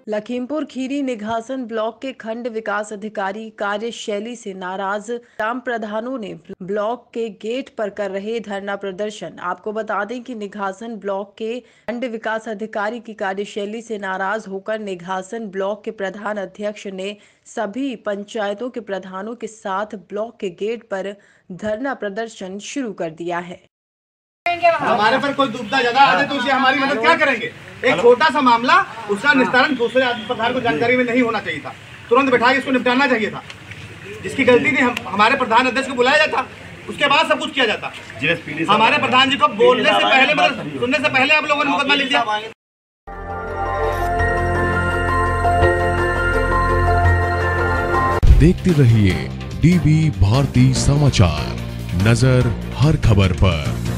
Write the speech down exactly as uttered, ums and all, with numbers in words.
Lakhimpur Kheri Nighasan block के खंड विकास अधिकारी कार्यशैली से नाराज ग्राम प्रधानों ने ब्लॉक के गेट पर कर रहे धरना प्रदर्शन। आपको बता दें कि निघासन ब्लॉक के खंड विकास अधिकारी की कार्यशैली से नाराज होकर निघासन ब्लॉक के प्रधान अध्यक्ष ने सभी पंचायतों के प्रधानों के साथ ब्लॉक के गेट पर धरना प्रदर्शन शुरू कर दिया है। हमारे पर कोई दुविधा ज्यादा आ जाए तो उसे हमारी मदद क्या करेंगे। एक छोटा सा मामला, उसका निस्तारण दूसरे प्रधान को जानकारी में नहीं होना चाहिए था, तुरंत बैठा के इसको निपटाना चाहिए था। जिसकी गलती थी हम, हमारे प्रधान अध्यक्ष को बुलाया जाता, उसके बाद सब कुछ किया जाता। हमारे प्रधान जी को बोलने से पहले, मतलब सुनने से पहले आप लोगों ने मुकदमा लिख दिया। देखते रहिए डीवी भारती समाचार, नजर हर खबर पर।